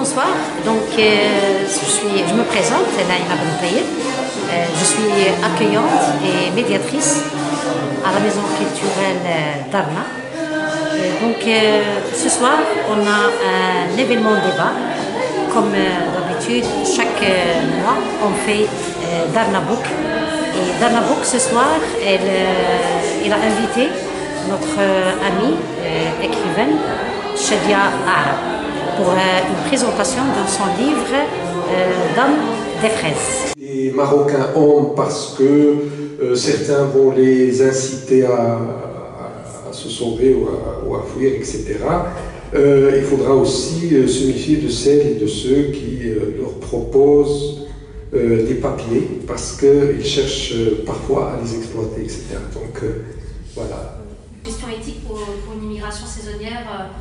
bonsoir. Donc, je me présente, Naïma Bentayeb. Je suis accueillante et médiatrice à la maison culturelle Darna. Donc, ce soir, on a un événement débat. Comme d'habitude, chaque mois, on fait Darna Book. Et Darna Book, ce soir, elle a invité notre amie écrivaine, Shadia Arab, pour une présentation de son livre Dame des fraises. Les Marocains ont, parce que certains vont les inciter à se sauver ou à fuir, etc. Il faudra aussi se méfier de celles et de ceux qui leur proposent des papiers, parce qu'ils cherchent parfois à les exploiter, etc. Donc voilà. Question éthique pour une immigration saisonnière,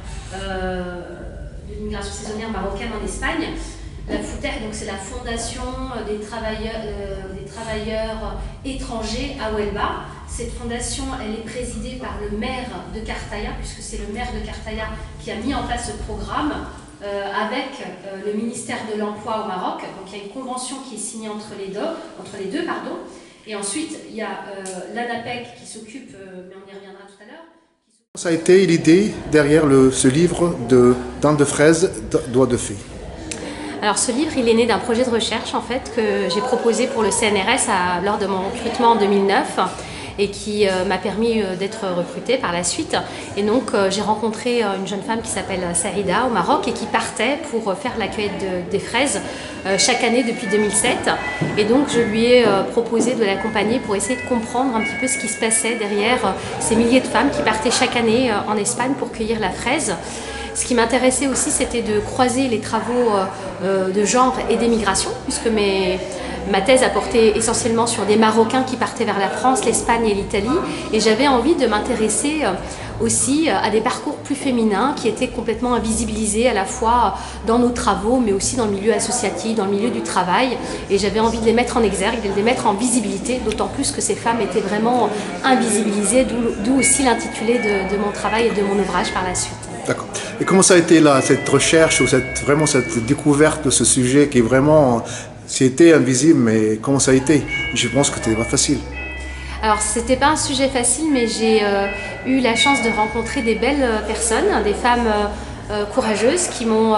marocaine en Espagne. La FUTER, donc c'est la Fondation des travailleurs étrangers à Huelva. Cette fondation, elle est présidée par le maire de Cartaya, puisque c'est le maire de Cartaya qui a mis en place ce programme avec le ministère de l'Emploi au Maroc. Donc il y a une convention qui est signée entre les deux. Et ensuite, il y a l'ANAPEC qui s'occupe, mais on y reviendra tout à l'heure. Ça a été l'idée derrière ce livre de Dame de fraises, doigts de fée. Alors ce livre, il est né d'un projet de recherche en fait que j'ai proposé pour le CNRS lors de mon recrutement en 2009 et qui m'a permis d'être recrutée par la suite. Et donc j'ai rencontré une jeune femme qui s'appelle Saïda au Maroc et qui partait pour faire la cueillette des fraises chaque année depuis 2007. Et donc je lui ai proposé de l'accompagner pour essayer de comprendre un petit peu ce qui se passait derrière ces milliers de femmes qui partaient chaque année en Espagne pour cueillir la fraise. Ce qui m'intéressait aussi, c'était de croiser les travaux de genre et d'émigration, puisque ma thèse a porté essentiellement sur des Marocains qui partaient vers la France, l'Espagne et l'Italie. Et j'avais envie de m'intéresser aussi à des parcours plus féminins qui étaient complètement invisibilisés à la fois dans nos travaux, mais aussi dans le milieu associatif, dans le milieu du travail. Et j'avais envie de les mettre en exergue, de les mettre en visibilité, d'autant plus que ces femmes étaient vraiment invisibilisées, d'où aussi l'intitulé de mon travail et de mon ouvrage par la suite. D'accord. Et comment ça a été là, cette recherche ou cette découverte de ce sujet qui est vraiment, c'était invisible, mais comment ça a été? Je pense que c'était pas facile. Alors c'était pas un sujet facile, mais j'ai eu la chance de rencontrer des belles personnes, des femmes courageuses qui m'ont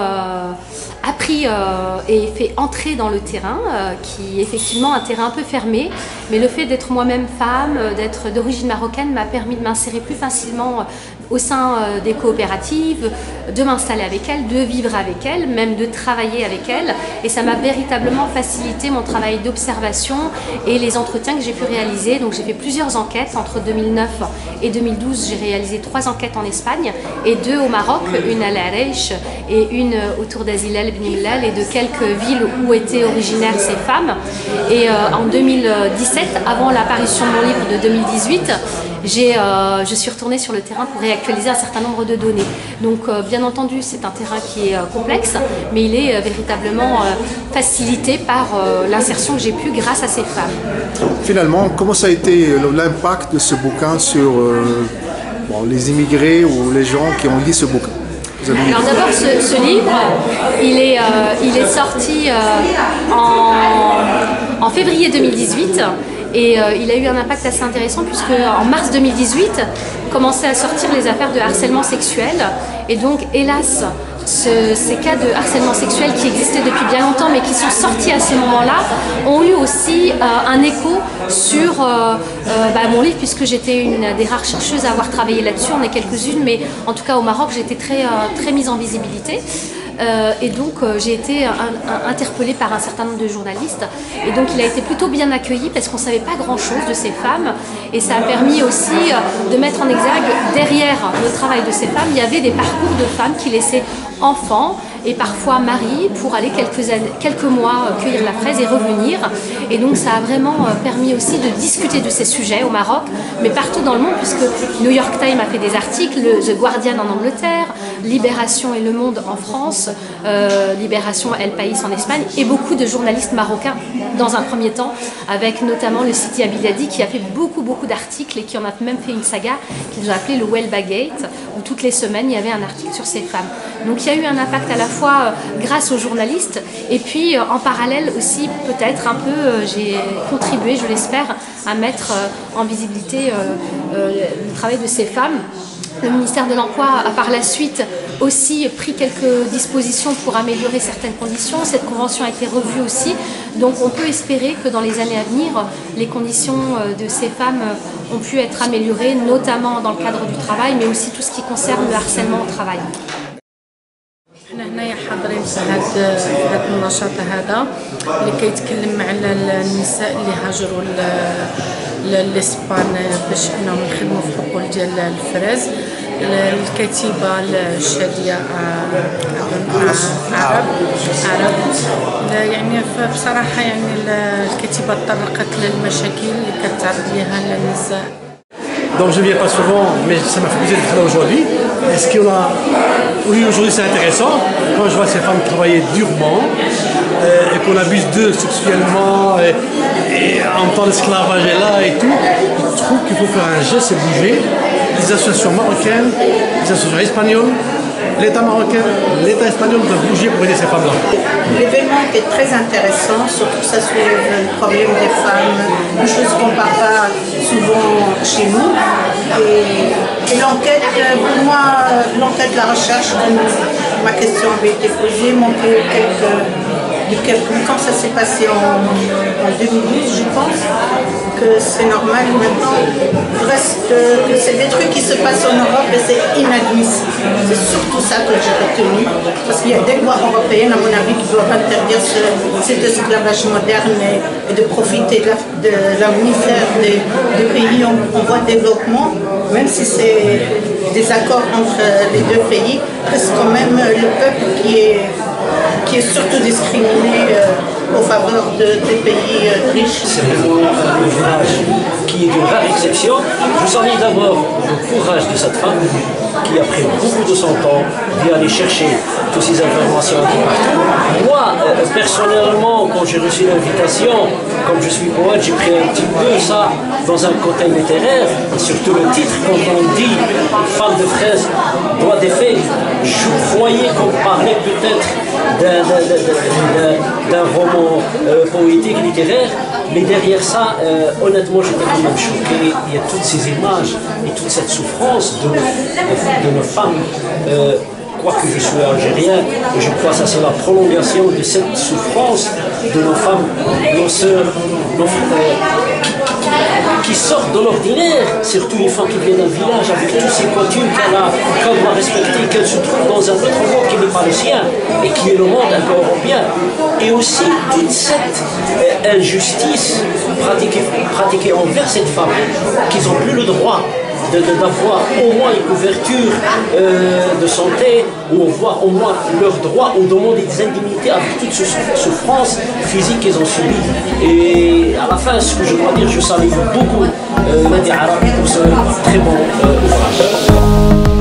appris et fait entrer dans le terrain, qui est effectivement un terrain un peu fermé, mais le fait d'être moi-même femme, d'être d'origine marocaine m'a permis de m'insérer plus facilement au sein des coopératives, de m'installer avec elles, de vivre avec elles, même de travailler avec elles. Et ça m'a véritablement facilité mon travail d'observation et les entretiens que j'ai pu réaliser. Donc j'ai fait plusieurs enquêtes entre 2009 et 2012. J'ai réalisé 3 enquêtes en Espagne et 2 au Maroc, une à l'Arèche et une autour d'Azilal Ibn Millal et de quelques villes où étaient originaires ces femmes. Et en 2017, avant l'apparition de mon livre de 2018, je suis retournée sur le terrain pour réactualiser un certain nombre de données. Donc bien entendu, c'est un terrain qui est complexe, mais il est véritablement facilité par l'insertion que j'ai pu grâce à ces femmes. Finalement, comment ça a été l'impact de ce bouquin sur les immigrés ou les gens qui ont lu ce bouquin? Alors d'abord, ce livre, il est sorti en février 2018. Et il a eu un impact assez intéressant puisque en mars 2018 commençaient à sortir les affaires de harcèlement sexuel. Et donc, hélas, ces cas de harcèlement sexuel qui existaient depuis bien longtemps mais qui sont sortis à ce moment-là ont eu aussi un écho sur mon livre, puisque j'étais une des rares chercheuses à avoir travaillé là-dessus. On est quelques-unes, mais en tout cas au Maroc, j'ai été très mise en visibilité. Et donc j'ai été interpellée par un certain nombre de journalistes et donc il a été plutôt bien accueilli parce qu'on ne savait pas grand chose de ces femmes et ça a permis aussi de mettre en exergue derrière le travail de ces femmes, il y avait des parcours de femmes qui laissaient enfants et parfois mari pour aller quelques mois cueillir la fraise et revenir. Et donc ça a vraiment permis aussi de discuter de ces sujets au Maroc, mais partout dans le monde, puisque New York Times a fait des articles, The Guardian en Angleterre, Libération et Le Monde en France, Libération El País en Espagne, et beaucoup de journalistes marocains dans un premier temps, avec notamment le Sidi Abidadi qui a fait beaucoup d'articles et qui en a même fait une saga qu'ils ont appelée le Welba Gate, où toutes les semaines il y avait un article sur ces femmes. Donc il y a eu un impact à la fois grâce aux journalistes et puis en parallèle aussi peut-être un peu, j'ai contribué, je l'espère, à mettre en visibilité le travail de ces femmes. Le ministère de l'Emploi a par la suite aussi pris quelques dispositions pour améliorer certaines conditions. Cette convention a été revue aussi. Donc on peut espérer que dans les années à venir, les conditions de ces femmes ont pu être améliorées, notamment dans le cadre du travail, mais aussi tout ce qui concerne le harcèlement au travail. حنا هنايا حاضرين في هذا النشاط هذا اللي كيتكلم على النساء اللي هاجروا لإسبان باش انهم يخدموا في الحقول ديال الفراز. الكتيبه الشاديه عرب يعني بصراحه يعني الكتيبه تطرقت للمشاكل اللي كتعرض لها النساء. Donc je ne viens pas souvent, mais ça m'a fait plaisir d'être là aujourd'hui. Est-ce qu'on a... Oui, aujourd'hui c'est intéressant. Quand je vois ces femmes travailler durement et qu'on abuse d'eux sexuellement et en temps d'esclavage est là et tout, je trouve qu'il faut faire un geste et bouger. Les associations marocaines, les associations espagnoles, l'État marocain, l'État espagnol doivent bouger pour aider ces femmes-là. L'événement est très intéressant, surtout que ça soulève le problème des femmes, une chose qu'on ne parle pas souvent chez nous. Et l'enquête, pour moi, l'enquête, la recherche, ma question avait été posée, montrer quand ça s'est passé en 2012, je pense, que c'est normal maintenant. Reste que c'est des trucs qui se passent en Europe et c'est inadmissible. C'est surtout ça que j'ai retenu. Parce qu'il y a des lois européennes, à mon avis, qui doivent interdire cet esclavage moderne et de profiter de la misère des pays en voie de développement, même si c'est des accords entre les deux pays, reste quand même le peuple qui est surtout discriminé en faveur des pays riches. C'est vraiment un ouvrage qui est d'une rare exception. Je salue d'abord le courage de cette femme qui a pris beaucoup de son temps d'y aller chercher toutes ces informations un peu partout. Moi, personnellement, quand j'ai reçu l'invitation, comme je suis poète, j'ai pris un petit peu ça dans un côté littéraire, et surtout le titre, quand on dit « Femme de fraise, doigt d'effet », je croyais qu'on parlait peut-être d'un roman poétique, littéraire, mais derrière ça, honnêtement, j'étais quand même choqué. Il y a toutes ces images et toute cette souffrance de nos femmes. Quoique je suis algérien, et je crois que ça c'est la prolongation de cette souffrance de nos femmes, nos sœurs, qui sortent de l'ordinaire, surtout une femme qui vient d'un village avec tous ces coutumes qu'elle doit respecter, qu'elle se trouve dans un autre monde qui n'est pas le sien et qui est le monde un peu européen. Et aussi toute cette injustice pratiquée envers cette femme, qu'ils n'ont plus le droit d'avoir au moins une couverture de santé, ou avoir au moins leurs droits, ou demander des indemnités avec toute souffrance physique qu'ils ont subie. Et à la fin, ce que je dois dire, je salue beaucoup Madi Arabi pour ce très bon ouvrage.